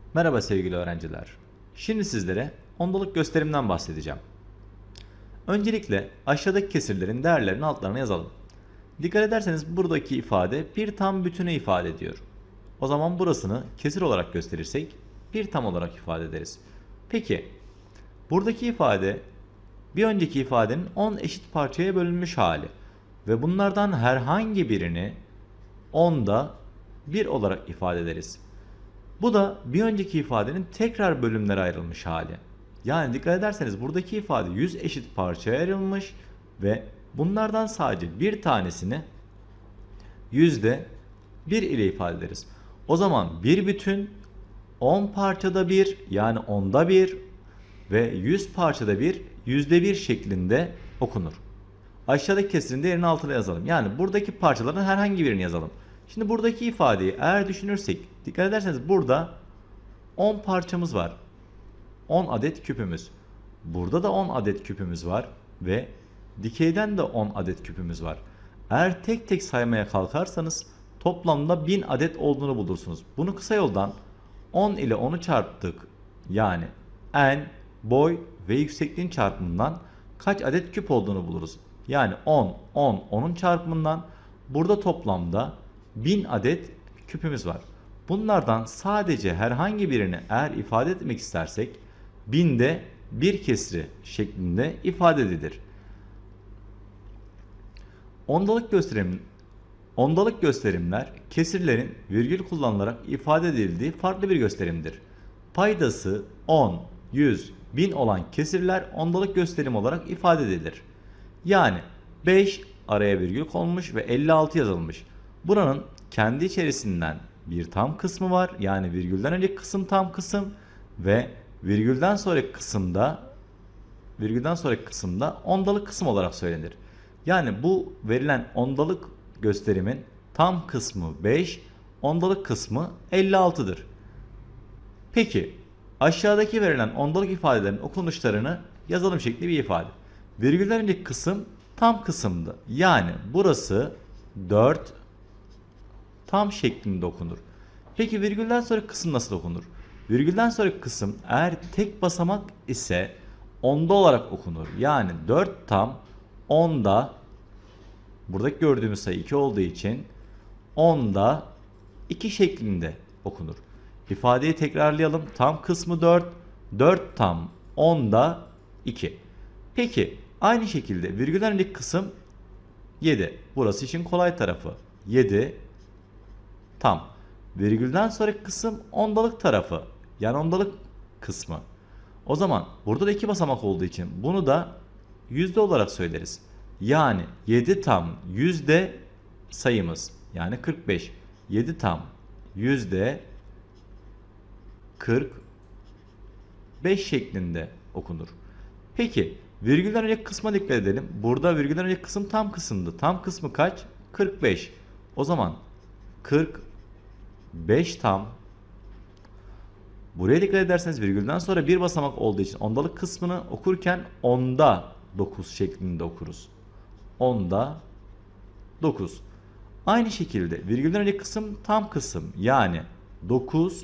Merhaba sevgili öğrenciler. Şimdi sizlere ondalık gösterimden bahsedeceğim. Öncelikle aşağıdaki kesirlerin değerlerini altlarına yazalım. Dikkat ederseniz buradaki ifade bir tam bütünü ifade ediyor. O zaman burasını kesir olarak gösterirsek bir tam olarak ifade ederiz. Peki buradaki ifade bir önceki ifadenin 10 eşit parçaya bölünmüş hali ve bunlardan herhangi birini 10'da 1 olarak ifade ederiz. Bu da bir önceki ifadenin tekrar bölümlere ayrılmış hali. Yani dikkat ederseniz buradaki ifade 100 eşit parçaya ayrılmış ve bunlardan sadece bir tanesini yüzde 1 ile ifade ederiz. O zaman bir bütün 10 parçada 1 yani onda 1 ve 100 parçada 1 yüzde 1 şeklinde okunur. Aşağıdaki kesirin değerini altına yazalım. Yani buradaki parçaların herhangi birini yazalım. Şimdi buradaki ifadeyi eğer düşünürsek dikkat ederseniz burada 10 parçamız var. 10 adet küpümüz. Burada da 10 adet küpümüz var ve dikeyden de 10 adet küpümüz var. Eğer tek tek saymaya kalkarsanız toplamda 1000 adet olduğunu bulursunuz. Bunu kısa yoldan 10 ile 10'u çarptık. Yani en, boy ve yüksekliğin çarpımından kaç adet küp olduğunu buluruz. Yani 10, 10, 10'un çarpımından burada toplamda 1000 adet küpümüz var. Bunlardan sadece herhangi birini eğer ifade etmek istersek binde bir kesri şeklinde ifade edilir. Ondalık gösterimler kesirlerin virgül kullanılarak ifade edildiği farklı bir gösterimdir. Paydası 10, 100, 1000 olan kesirler ondalık gösterim olarak ifade edilir. Yani 5 araya virgül konmuş ve 56 yazılmış. Buranın kendi içerisinden bir tam kısmı var. Yani virgülden önceki kısım tam kısım ve virgülden sonraki kısımda ondalık kısım olarak söylenir. Yani bu verilen ondalık gösterimin tam kısmı 5, ondalık kısmı 56'dır. Peki aşağıdaki verilen ondalık ifadelerin okunuşlarını yazalım şekli bir ifade. Virgülden önceki kısım tam kısımdı. Yani burası 4 tam şeklinde okunur. Peki virgülden sonraki kısım nasıl okunur? Virgülden sonraki kısım eğer tek basamak ise onda olarak okunur. Yani 4 tam onda, buradaki gördüğümüz sayı 2 olduğu için onda 2 şeklinde okunur. İfadeyi tekrarlayalım. Tam kısmı 4, 4 tam onda 2. Peki aynı şekilde virgülden önceki kısım 7. Burası için kolay tarafı. 7 tam. Virgülden sonraki kısım ondalık tarafı. Yani ondalık kısmı. O zaman burada da 2 basamak olduğu için bunu da yüzde olarak söyleriz. Yani 7 tam yüzde sayımız. Yani 45. 7 tam yüzde 45 şeklinde okunur. Peki virgülden önceki kısma dikkat edelim. Burada virgülden önceki kısım tam kısımdı. Tam kısmı kaç? 45. O zaman 45 tam. Buraya dikkat ederseniz virgülden sonra bir basamak olduğu için ondalık kısmını okurken onda 9 şeklinde okuruz. Onda 9. Aynı şekilde virgülden önceki kısım tam kısım. Yani 9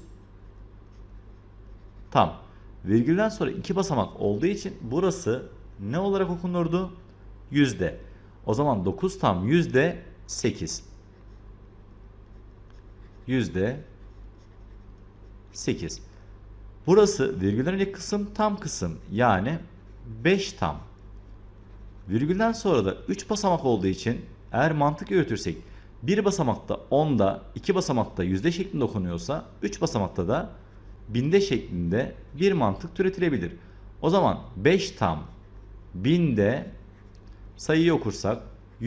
tam. Virgülden sonra 2 basamak olduğu için burası ne olarak okunurdu? Yüzde. O zaman 9 tam yüzde 8. Yüzde 8. Burası virgülden önceki kısım tam kısım. Yani 5 tam. Virgülden sonra da 3 basamak olduğu için eğer mantık yürütürsek bir basamakta onda, 2 basamakta yüzde şeklinde okunuyorsa 3 basamakta da binde şeklinde bir mantık türetilebilir. O zaman 5 tam binde sayıyı okursak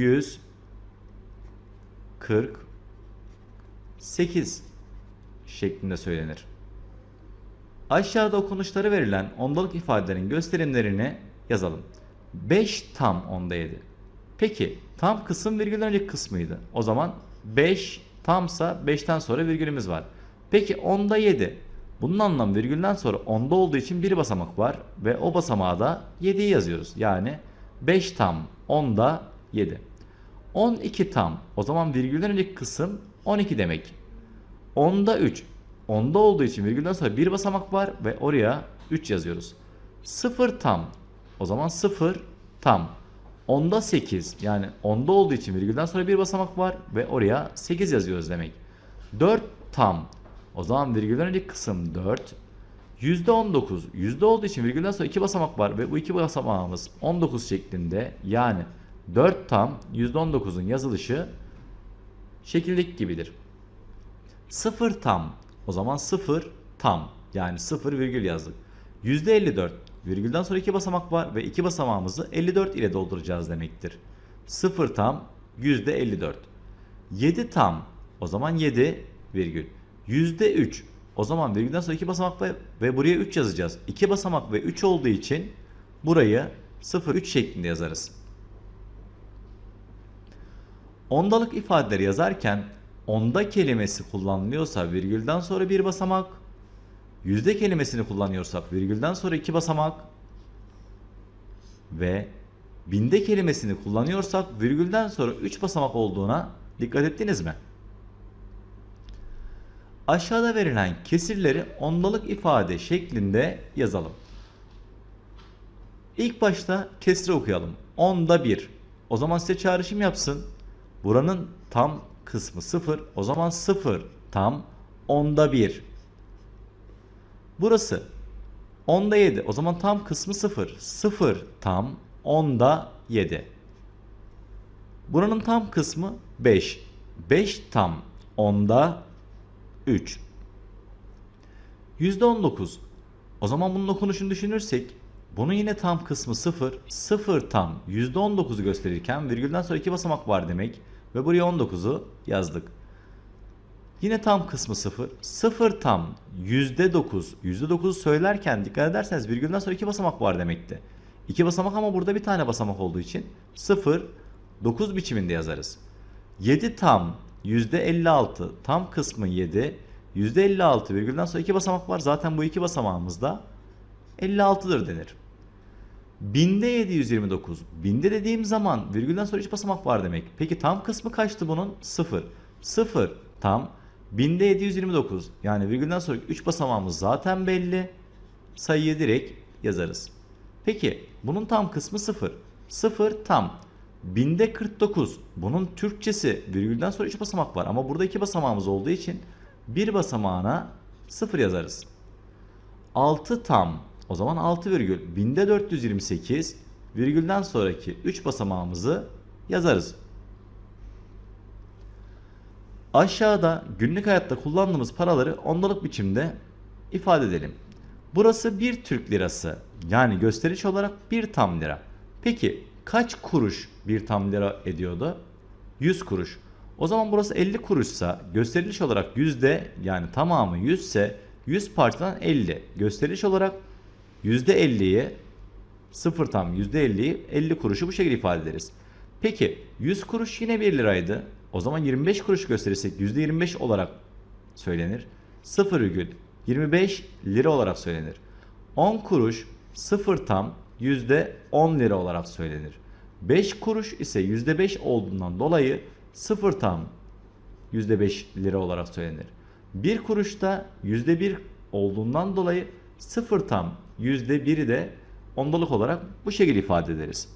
148 şeklinde söylenir. Aşağıda okunuşları verilen ondalık ifadelerin gösterimlerini yazalım. 5 tam onda 7. Peki tam kısım virgülden önceki kısmıydı. O zaman 5 tamsa 5'ten sonra virgülümüz var. Peki onda 7. Bunun anlamı virgülden sonra onda olduğu için bir basamak var ve o basamağa da 7'yi yazıyoruz. Yani 5 tam onda 7. 12 tam. O zaman virgülden önceki kısım 12 demek. Onda 3. onda olduğu için virgülden sonra bir basamak var ve oraya 3 yazıyoruz. 0 tam. O zaman 0 tam. Onda 8, yani onda olduğu için virgülden sonra bir basamak var ve oraya 8 yazıyoruz demek. 4 tam. O zaman virgülden önceki kısım 4. %19. Yüzde olduğu için virgülden sonra 2 basamak var ve bu 2 basamağımız 19 şeklinde, yani 4 tam %19'un yazılışı şekildeki gibidir. 0 tam. O zaman 0 tam. Yani 0 virgül yazdık. %54. Virgülden sonra 2 basamak var ve 2 basamağımızı 54 ile dolduracağız demektir. 0 tam %54. 7 tam. O zaman 7 virgül. %3. O zaman virgülden sonra 2 basamak ve buraya 3 yazacağız. 2 basamak ve 3 olduğu için burayı 0,3 şeklinde yazarız. Ondalık ifadeleri yazarken onda kelimesi kullanılıyorsa virgülden sonra bir basamak, yüzde kelimesini kullanıyorsak virgülden sonra 2 basamak ve binde kelimesini kullanıyorsak virgülden sonra 3 basamak olduğuna dikkat ettiniz mi? Aşağıda verilen kesirleri ondalık ifade şeklinde yazalım. İlk başta kesri okuyalım. Onda 1. O zaman size çağrışım yapsın. Buranın tam kısmı 0. O zaman 0 tam onda 1. Burası onda 7. O zaman tam kısmı 0. 0 tam onda 7. Buranın tam kısmı 5. 5 tam onda 3. %19. O zaman bunun okunuşunu düşünürsek bunun yine tam kısmı 0. 0 tam %19'u gösterirken virgülden sonra 2 basamak var demek ve buraya 19'u yazdık. Yine tam kısmı 0. 0 tam %9. %9'u söylerken dikkat ederseniz virgülden sonra 2 basamak var demekti. 2 basamak ama burada bir tane basamak olduğu için 0, 9 biçiminde yazarız. 7 tam %56. Tam kısmı 7. %56 virgülden sonra 2 basamak var. Zaten bu 2 basamağımız da 56'dır denir. Binde 729. Binde dediğim zaman virgülden sonra 3 basamak var demek. Peki tam kısmı kaçtı bunun? 0. 0 tam binde 729. Yani virgülden sonra 3 basamağımız zaten belli. Sayıyı direkt yazarız. Peki bunun tam kısmı 0. 0 tam binde 49. Bunun Türkçesi virgülden sonra 3 basamak var ama burada 2 basamağımız olduğu için bir basamağına 0 yazarız. 6 tam. O zaman 6 virgül. Binde 428 virgülden sonraki 3 basamağımızı yazarız. Aşağıda günlük hayatta kullandığımız paraları ondalık biçimde ifade edelim. Burası 1 Türk lirası. Yani gösteriş olarak 1 tam lira. Peki kaç kuruş 1 tam lira ediyordu? 100 kuruş. O zaman burası 50 kuruşsa gösteriş olarak yüzde, yani tamamı 100 ise 100 parçadan 50. Gösteriş olarak %50'yi 0 tam %50'yi 50 kuruşu bu şekilde ifade ederiz. Peki 100 kuruş yine 1 liraydı. O zaman 25 kuruş gösterirsek %25 olarak söylenir. 0,25 lira olarak söylenir. 10 kuruş 0 tam %10 lira olarak söylenir. 5 kuruş ise %5 olduğundan dolayı 0 tam %5 lira olarak söylenir. 1 kuruş da %1 olduğundan dolayı 0 tam %1'i de ondalık olarak bu şekilde ifade ederiz.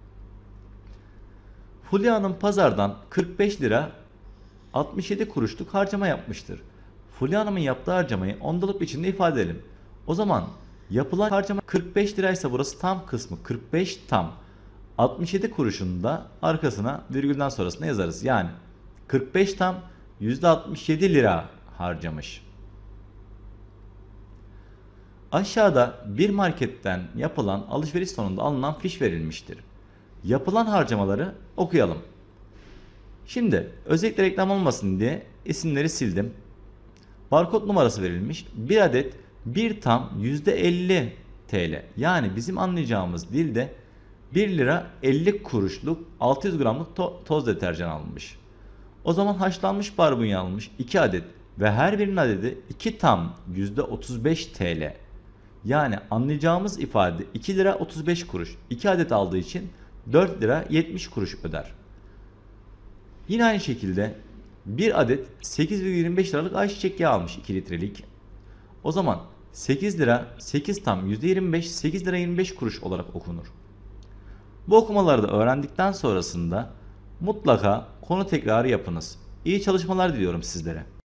Fulya Hanım pazardan 45 lira 67 kuruşluk harcama yapmıştır. Fulya Hanım'ın yaptığı harcamayı ondalık biçimde ifade edelim. O zaman yapılan harcama 45 liraysa burası tam kısmı 45 tam 67 kuruşunu da arkasına virgülden sonrasına yazarız. Yani 45 tam %67 lira harcamış. Aşağıda bir marketten yapılan alışveriş sonunda alınan fiş verilmiştir. Yapılan harcamaları okuyalım. Şimdi özellikle reklam olmasın diye isimleri sildim. Barkod numarası verilmiş. Bir adet 1 tam %50 TL. Yani bizim anlayacağımız dilde 1 lira 50 kuruşluk 600 gramlık toz deterjan alınmış. O zaman haşlanmış barbunya alınmış 2 adet ve her birinin adedi 2 tam %35 TL. Yani anlayacağımız ifade 2 lira 35 kuruş. 2 adet aldığı için 4 lira 70 kuruş öder. Yine aynı şekilde Bir adet 8,25 liralık ayçiçek yağı almış 2 litrelik. O zaman 8 lira 8 tam %25 8 lira 25 kuruş olarak okunur. Bu okumaları da öğrendikten sonrasında mutlaka konu tekrarı yapınız. İyi çalışmalar diliyorum sizlere.